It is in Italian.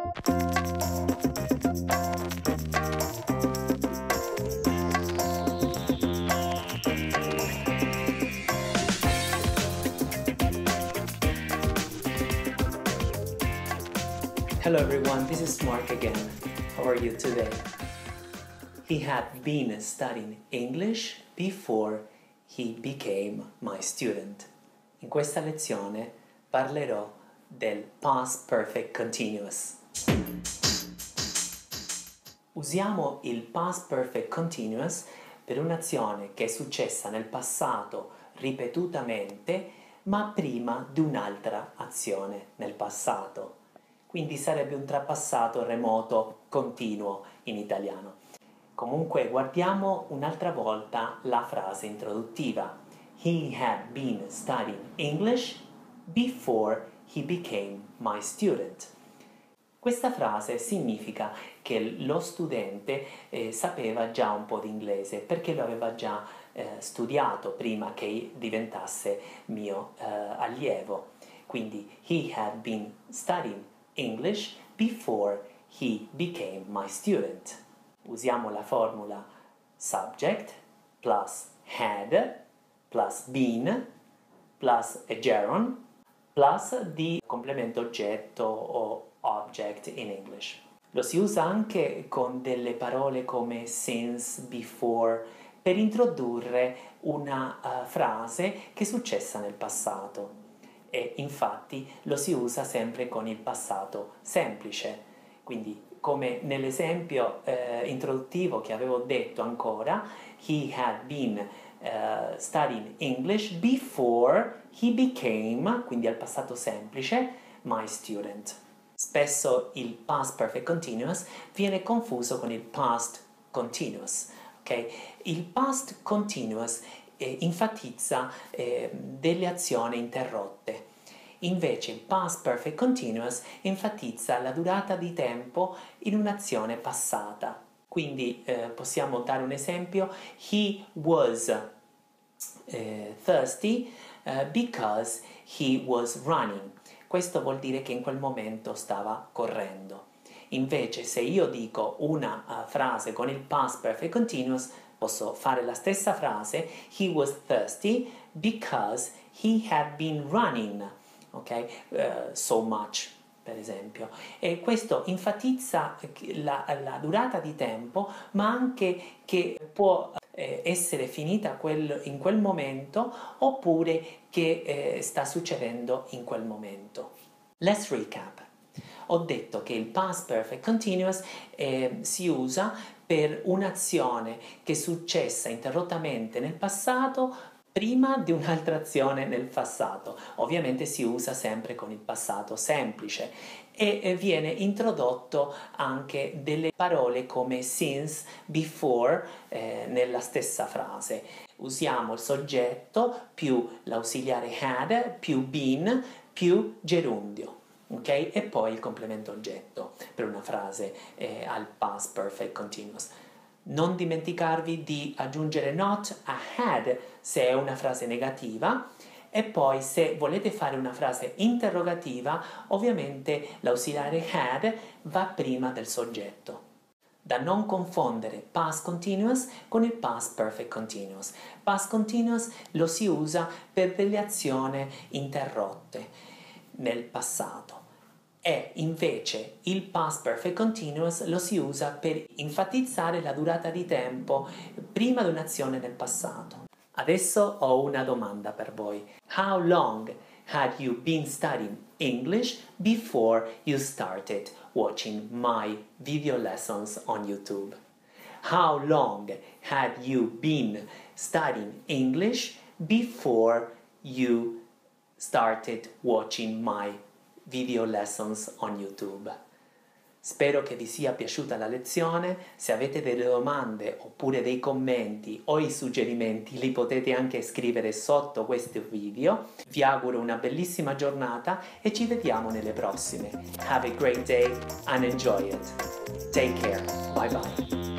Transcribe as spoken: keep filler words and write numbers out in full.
Hello everyone, this is Mark again. How are you today? He had been studying English before he became my student. In questa lezione parlerò del past perfect continuous. Usiamo il past perfect continuous per un'azione che è successa nel passato ripetutamente, ma prima di un'altra azione nel passato. Quindi sarebbe un trapassato remoto continuo in italiano. Comunque guardiamo un'altra volta la frase introduttiva. He had been studying English before he became my student. Questa frase significa che lo studente eh, sapeva già un po' di inglese perché lo aveva già eh, studiato prima che diventasse mio eh, allievo. Quindi he had been studying English before he became my student. Usiamo la formula subject plus had plus been plus a gerund plus di complemento oggetto o object in English. Lo si usa anche con delle parole come since, before, per introdurre una uh, frase che è successa nel passato. E infatti lo si usa sempre con il passato semplice. Quindi, come nell'esempio eh, introduttivo che avevo detto ancora, he had been uh, studying English before he became, quindi al passato semplice, my student. Spesso il past perfect continuous viene confuso con il past continuous. Okay? Il past continuous eh, enfatizza eh, delle azioni interrotte. Invece il past perfect continuous enfatizza la durata di tempo in un'azione passata. Quindi eh, possiamo dare un esempio. He was eh, thirsty uh, because he was running. Questo vuol dire che in quel momento stava correndo. Invece se io dico una uh, frase con il past perfect continuous, posso fare la stessa frase. He was thirsty because he had been running. Ok? Uh, so much, per esempio. E questo enfatizza la, la durata di tempo, ma anche che può eh, essere finita quel, in quel momento oppure che eh, sta succedendo in quel momento. Let's recap. Ho detto che il past perfect continuous eh, si usa per un'azione che è successa interrottamente nel passato prima di un'altra azione nel passato. Ovviamente si usa sempre con il passato semplice e viene introdotto anche delle parole come since, before eh, nella stessa frase. Usiamo il soggetto più l'ausiliare had più been più gerundio. Okay? E poi il complemento oggetto per una frase eh, al past perfect continuous. Non dimenticarvi di aggiungere not a had se è una frase negativa e poi se volete fare una frase interrogativa ovviamente l'ausiliare had va prima del soggetto. Da non confondere past continuous con il past perfect continuous. Past continuous lo si usa per delle azioni interrotte nel passato. E invece il past perfect continuous lo si usa per enfatizzare la durata di tempo prima di un'azione nel passato. Adesso ho una domanda per voi. How long had you been studying English before you started watching my video lessons on YouTube? How long had you been studying English before you started watching my video lessons on YouTube? Spero che vi sia piaciuta la lezione. Se avete delle domande oppure dei commenti o i suggerimenti li potete anche scrivere sotto questo video. Vi auguro una bellissima giornata e ci vediamo nelle prossime. Have a great day and enjoy it. Take care. Bye bye.